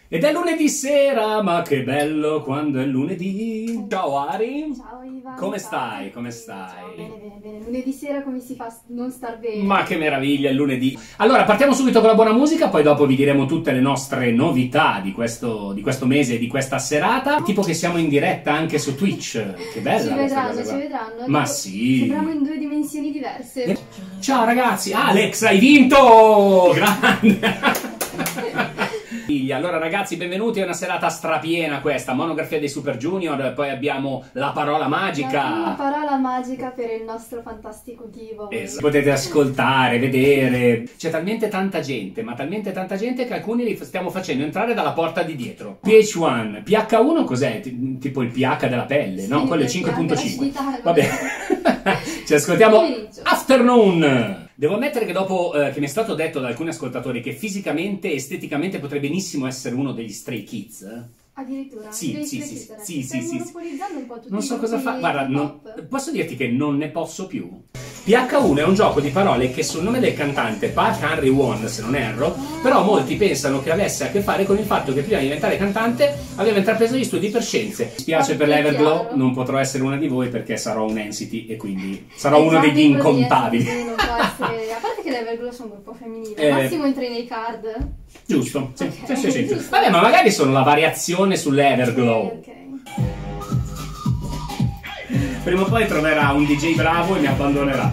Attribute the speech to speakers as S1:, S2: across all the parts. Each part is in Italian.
S1: Ed è lunedì sera, ma che bello quando è lunedì. Ciao Ari.
S2: Ciao Ivan.
S1: Come stai? Come stai?
S2: Ciao, bene. Lunedì sera come si fa a non star bene?
S1: Ma che meraviglia, il lunedì. Allora, partiamo subito con la buona musica, poi dopo vi diremo tutte le nostre novità di questo mese e di questa serata. Tipo che siamo in diretta anche su Twitch. Che bella
S2: ci vedranno.
S1: Ma sì.
S2: Sembriamo in due dimensioni diverse.
S1: Ciao ragazzi. Alex, hai vinto! Grande! Allora ragazzi, benvenuti, è una serata strapiena questa, monografia dei Super Junior, poi abbiamo la parola magica.
S2: Una parola magica per il nostro fantastico giveaway.
S1: Potete ascoltare, vedere, c'è talmente tanta gente, ma talmente tanta gente che alcuni li stiamo facendo entrare dalla porta di dietro. PH1, PH1 cos'è? Tipo il pH della pelle, sì, no? Quello è 5.5. Vabbè, ci ascoltiamo Afternoon. Devo ammettere che dopo che mi è stato detto da alcuni ascoltatori che fisicamente, esteticamente potrebbe benissimo essere uno degli Stray Kids.
S2: Addirittura?
S1: Sì.
S2: Stai monopolizzando un po' tutti.
S1: Non so cosa fa. Guarda, posso dirti che non ne posso più. PH1 è un gioco di parole che sul nome del cantante Park Henry-Won, se non erro, però molti pensano che avesse a che fare con il fatto che prima di diventare cantante aveva intrapreso gli studi per scienze. Mi spiace per l'Everglow, non potrò essere una di voi perché sarò un entity e quindi sarò uno degli incontabili.
S2: Non può essere, a parte che l'Everglow è un gruppo femminile, massimo entri nei card.
S1: Giusto, sì,
S2: okay.
S1: sì. Vabbè, ma magari sono la variazione sull'Everglow.
S2: Okay.
S1: Prima o poi troverà un DJ bravo e mi abbandonerà.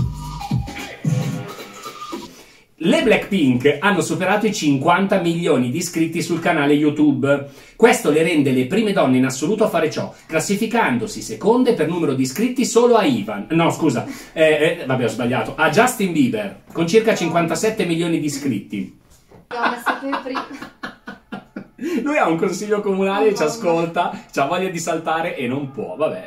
S1: Le Blackpink hanno superato i 50 milioni di iscritti sul canale YouTube. Questo le rende le prime donne in assoluto a fare ciò, classificandosi seconde per numero di iscritti solo a vabbè, ho sbagliato, a Justin Bieber, con circa 57 milioni di iscritti. Lui ha un consiglio comunale, ci ascolta, c'ha voglia di saltare e non può, vabbè.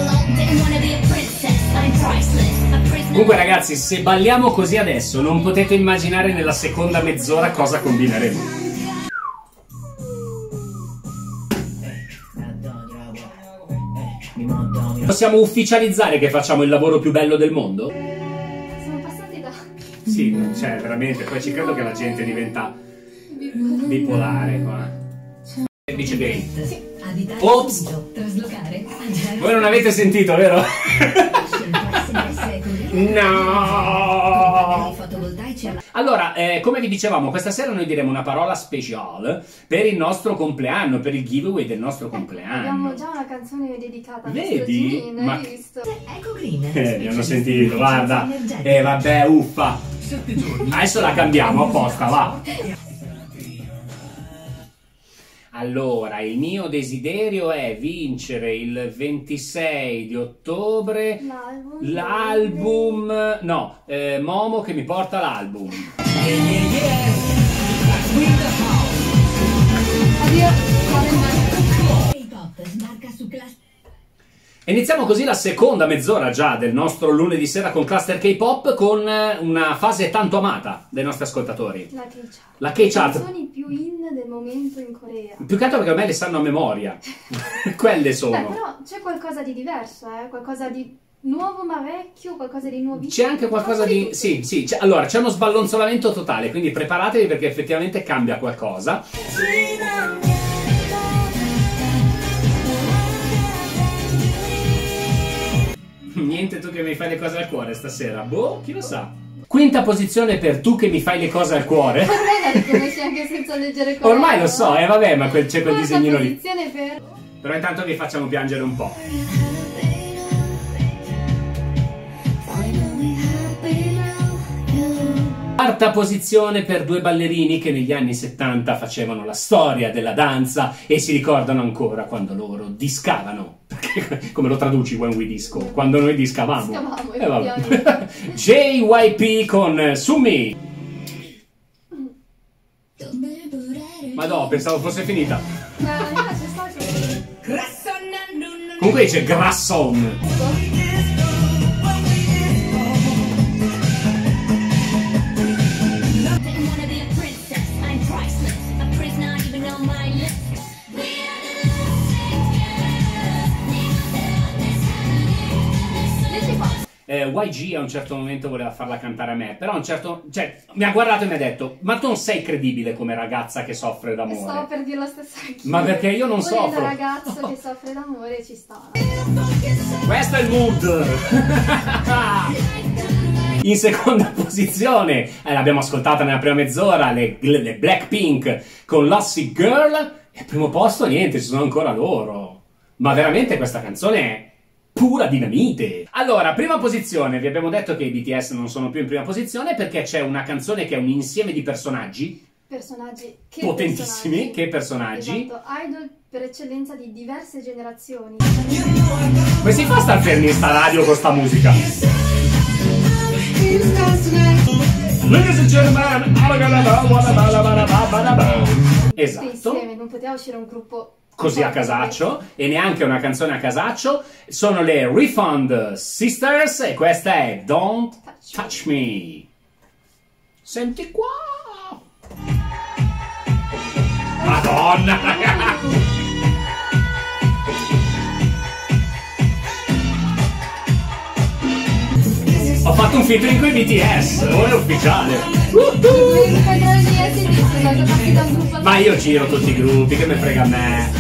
S1: Comunque ragazzi, se balliamo così adesso, non potete immaginare nella seconda mezz'ora cosa combineremo. Possiamo ufficializzare che facciamo il lavoro più bello del mondo?
S2: Siamo passati da...
S1: Sì, cioè veramente, poi ci credo che la gente diventa bipolare qua. Dice Gay. Sì. Ops! Voi non avete sentito, vero? No! Allora, come vi dicevamo, questa sera noi diremo una parola speciale per il nostro compleanno, per il giveaway del nostro compleanno.
S2: Abbiamo già una canzone dedicata a
S1: Vedi?
S2: Green, hai visto?
S3: Ecco Green.
S1: Mi hanno sentito, guarda. Vabbè, uffa. Adesso la cambiamo apposta, va. Allora, il mio desiderio è vincere il 26 di ottobre l'album... No, Momo che mi porta l'album. Iniziamo così la seconda mezz'ora già del nostro lunedì sera con Cluster K-Pop, con una fase tanto amata dai nostri ascoltatori. La K-Chart.
S2: Le canzoni più in del momento in Corea.
S1: Più che altro perché ormai le sanno a memoria. Quelle sono.
S2: Beh, però c'è qualcosa di diverso, qualcosa di nuovo ma vecchio, qualcosa di nuovissimo.
S1: C'è anche qualcosa di... Sì. Allora, c'è uno sballonzolamento totale, quindi preparatevi perché effettivamente cambia qualcosa. Niente, tu che mi fai le cose al cuore stasera. Boh, chi lo sa. Quinta posizione per Tu che mi fai le cose al cuore.
S2: Ormai la riconosci anche senza leggere coreano.
S1: Ormai lo so, vabbè, ma c'è quel disegnino lì.
S2: Per...
S1: Però intanto vi facciamo piangere un po'. Quarta posizione per due ballerini che negli anni 70 facevano la storia della danza e si ricordano ancora quando loro discavano. Come lo traduci when we disco? Quando noi discavamo.
S2: Vabbè.
S1: JYP con Sumi. Ma no, pensavo fosse finita. Comunque dice Grasson. YG a un certo momento voleva farla cantare a me, però a un certo... cioè, mi ha guardato e mi ha detto, ma tu non sei credibile come ragazza che soffre d'amore.
S2: Stavo per dire la stessa anch'io.
S1: Ma perché io non soffro.
S2: Un ragazzo che soffre d'amore ci sta.
S1: Questo è il mood. In seconda posizione, l'abbiamo ascoltata nella prima mezz'ora, le Blackpink con Lossy Girl. E al primo posto niente, ci sono ancora loro. Ma veramente questa canzone è pura dinamite. Allora, prima posizione, vi abbiamo detto che i BTS non sono più in prima posizione perché c'è una canzone che è un insieme di personaggi.
S2: Personaggi che
S1: Potentissimi, che personaggi.
S2: Esatto, idol per eccellenza di diverse generazioni.
S1: Come si fa a star fermi in sta radio con sta musica? Ladies and gentlemen, esatto.
S2: Insieme non poteva uscire un gruppo
S1: così a casaccio, e neanche una canzone a casaccio. Sono le Refund Sisters e questa è Don't Touch Me. Senti qua. Madonna, ragazzi. Ho fatto un featuring con i BTS, ora è ufficiale. Ma io giro tutti i gruppi, che me frega a me.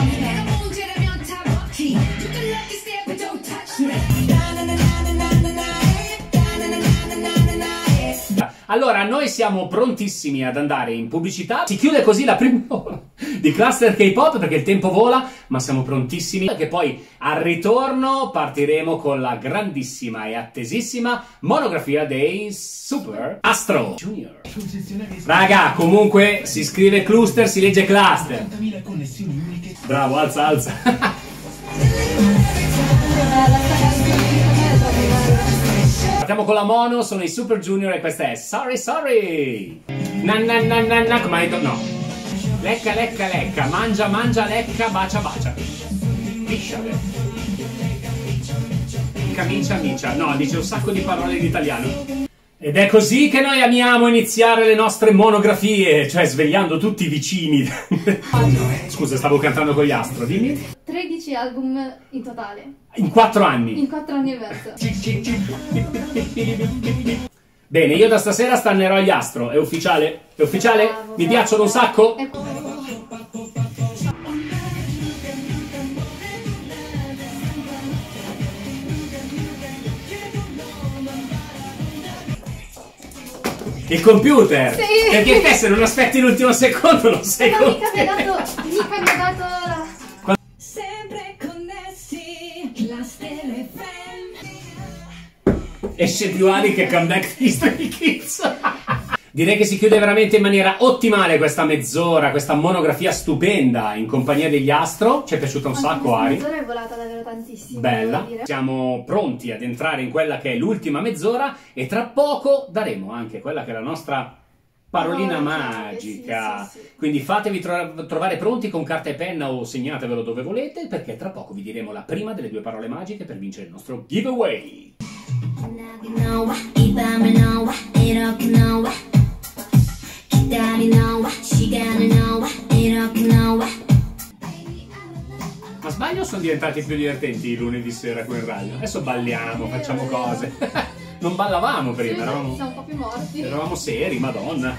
S1: Allora, noi siamo prontissimi ad andare in pubblicità. Si chiude così la prima ora di Cluster K-Pop perché il tempo vola, ma siamo prontissimi perché poi al ritorno partiremo con la grandissima e attesissima monografia dei Super Astro Junior. Raga, comunque si scrive Cluster, si legge Cluster. Bravo, alza, alza. Partiamo con la mono, sono i Super Junior e questa è Sorry Sorry. Na na na na na, come hai detto? No. Lecca lecca lecca, mangia mangia lecca, bacia bacia. Pisciale. Camicia micia. No, dice un sacco di parole in italiano. Ed è così che noi amiamo iniziare le nostre monografie, cioè svegliando tutti i vicini. Scusa, stavo cantando con gli Astro, dimmi.
S2: 13 album in totale.
S1: In 4 anni.
S2: In 4 anni e mezzo.
S1: Bene, io da stasera stannerò agli Astro, è ufficiale? È ufficiale?
S2: Bravo,
S1: Mi piacciono un sacco? Il computer!
S2: Sì.
S1: Perché te se non aspetti l'ultimo secondo non sei contento.
S2: Mica mi ha dato la...
S3: Sempre connessi, Cluster FM.
S1: Esce più Ali che Comeback di Stray Kids. Direi che si chiude veramente in maniera ottimale questa mezz'ora, questa monografia stupenda in compagnia degli Astro. Ci è piaciuta un sacco, Ari.
S2: Mezz'ora è volata davvero tantissimo.
S1: Bella.
S2: Devo dire.
S1: Siamo pronti ad entrare in quella che è l'ultima mezz'ora e tra poco daremo anche quella che è la nostra parolina
S2: Oh,
S1: magica.
S2: sì.
S1: Quindi fatevi trovare pronti con carta e penna o segnatevelo dove volete, perché tra poco vi diremo la prima delle 2 parole magiche per vincere il nostro giveaway. Ma sbaglio o sono diventati più divertenti i lunedì sera qui in radio? Adesso balliamo, facciamo cose. Non ballavamo prima,
S2: Siamo un po' più morti.
S1: eravamo seri, madonna.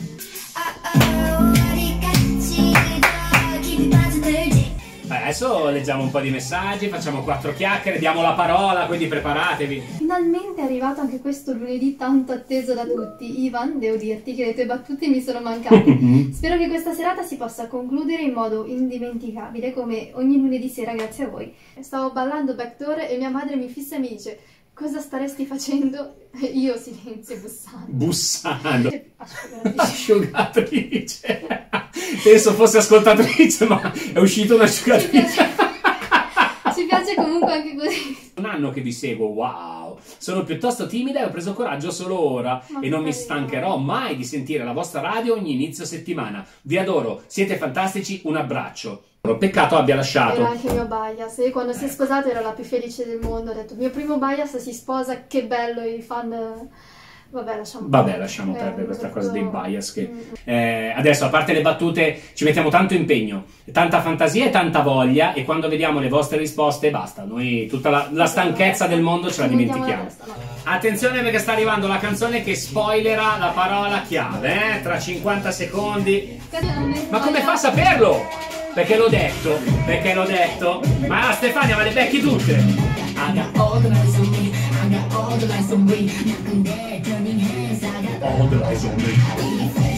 S1: Adesso leggiamo un po' di messaggi, facciamo 4 chiacchiere, diamo la parola, quindi preparatevi.
S2: Finalmente è arrivato anche questo lunedì tanto atteso da tutti. Ivan, devo dirti che le tue battute mi sono mancate. Spero che questa serata si possa concludere in modo indimenticabile, come ogni lunedì sera grazie a voi. Stavo ballando backdoor e mia madre mi fissa e mi dice: cosa staresti facendo? E io silenzio bussando.
S1: Bussando.
S2: Asciugatrice.
S1: Asciugatrice. Penso fosse ascoltatrice, ma è uscita un'asciugatrice.
S2: Ci piace comunque anche così.
S1: Un anno che vi seguo, wow! Sono piuttosto timida e ho preso coraggio solo ora
S2: Ma
S1: e non mi
S2: carino.
S1: stancherò mai di sentire la vostra radio ogni inizio settimana. Vi adoro, siete fantastici, un abbraccio. Peccato abbia
S2: Era
S1: lasciato.
S2: anche il mio bias. Io quando si è sposato ero la più felice del mondo. Ho detto: mio primo bias si sposa, che bello, i fan Vabbè,
S1: lasciamo perdere questa cosa dei bias che adesso, a parte le battute, ci mettiamo tanto impegno, tanta fantasia e tanta voglia, e quando vediamo le vostre risposte basta, noi tutta la stanchezza del mondo ce la dimentichiamo. Attenzione, perché sta arrivando la canzone che spoilerà la parola chiave, tra 50 secondi. Ma come fa a saperlo? Perché l'ho detto, ma Stefania, ma le becchi tutte. I got all the lights on me, I got all the lights on me, knocking dead, turning hands, I got all the lights on me.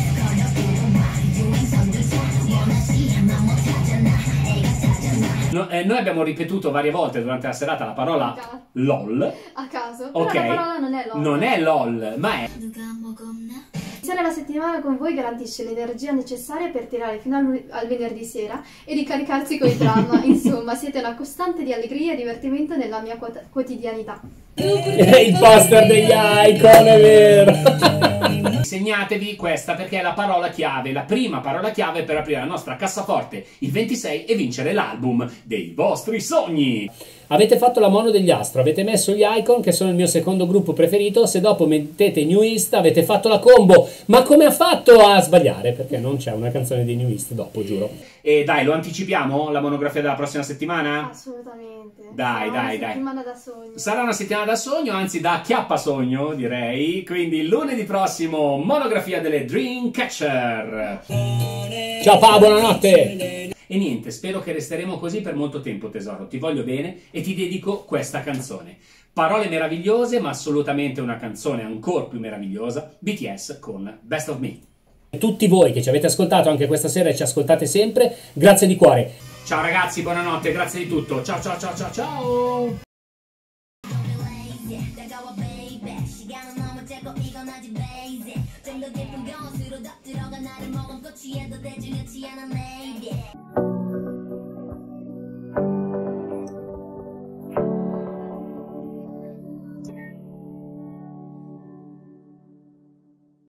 S1: Noi abbiamo ripetuto varie volte durante la serata la parola LOL.
S2: A caso.
S1: Ok.
S2: Però la parola non è LOL.
S1: Non è LOL, ma è...
S2: Iniziare la settimana con voi garantisce l'energia necessaria per tirare fino al venerdì sera e ricaricarsi con il dramma. Insomma, siete una costante di allegria e divertimento nella mia quotidianità.
S1: Il poster degli Icon, è vero! Segnatevi questa, perché è la parola chiave, la prima parola chiave per aprire la nostra cassaforte il 26 e vincere l'album dei vostri sogni. Avete fatto la mono degli Astro, avete messo gli Icon, che sono il mio secondo gruppo preferito. Se dopo mettete New East avete fatto la combo. Ma come ha fatto a sbagliare? Perché non c'è una canzone dei New East dopo, giuro. E dai, lo anticipiamo la monografia della prossima settimana?
S2: Assolutamente.
S1: Dai.
S2: Sarà una settimana da sogno.
S1: Sarà una settimana da sogno, anzi da acchiappasogno, direi. Quindi lunedì prossimo, monografia delle Dreamcatcher. Ciao Pa, buonanotte! E niente, spero che resteremo così per molto tempo, tesoro. Ti voglio bene e ti dedico questa canzone. Parole meravigliose, ma assolutamente una canzone ancora più meravigliosa. BTS con Best of Me. Tutti voi che ci avete ascoltato anche questa sera e ci ascoltate sempre, grazie di cuore. Ciao ragazzi, buonanotte, grazie di tutto. Ciao ciao ciao ciao ciao. 좀더 깊은 병수로 덮들어가 나를 머금고 취해도 대중이지 않아 maybe